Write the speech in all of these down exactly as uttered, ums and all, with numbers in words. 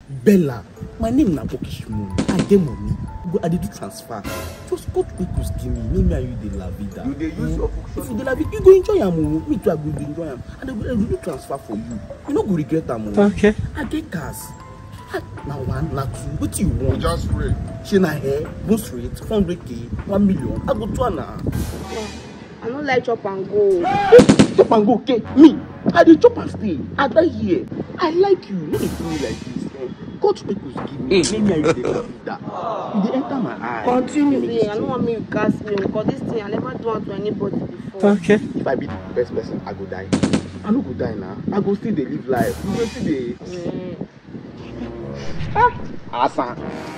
Bella, my name na Bokishmo. I get money. Go, I dey do transfer. Just go to quick give me. Maybe I use the La Vida. You dey use your function. If you dey La Vida, you go enjoy am. Me too, I go enjoy am. And I go do transfer for you. You no go regret am. Okay. I get cars. Now one, now two. What you want? Just pray. She na hair, go straight, four hundred K, one million. I go do am now. I don't like chop and go. Chop and go, okay? Me, I dey chop and stay. I die here. I like you. No dey do me like this. Eh? God people give me. Hey, maybe I dey love that. You dey enter my eye. Continue. I don't want me to cast me because this thing I never do it to anybody before. Okay. If I be the best person, I go die. I no go die now. I go still dey live life. You go still dey. Mm. Ah, Asa.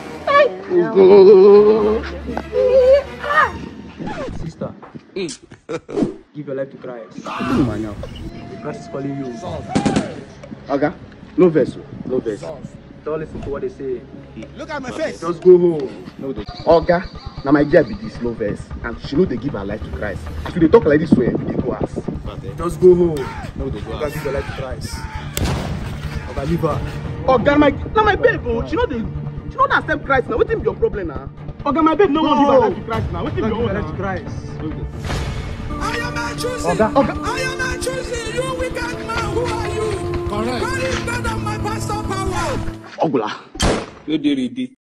Sister, hey, give your life to Christ. Come on now. Christ is calling you. Okay. No verse. No verse. Don't listen to what they say. Look at my face. Just go home. No, don't. Oga, now my girl be this no verse, and she know they give her life to Christ. If you dey talk like this way, they go ask. Just go home. No, they go You can ask. give your life to Christ. Okay, leave her. Oga, my now my babe, oh, she know they, she know that accept Christ now. What be your problem now? Oga, my babe, no one give her life to Christ now. What be Give your your own life to now? Christ. I am not choosing. Oga, Oga. I am not choosing. You wicked man. Who are you? Correct. What is better than my pastor power? Ogula. You did it.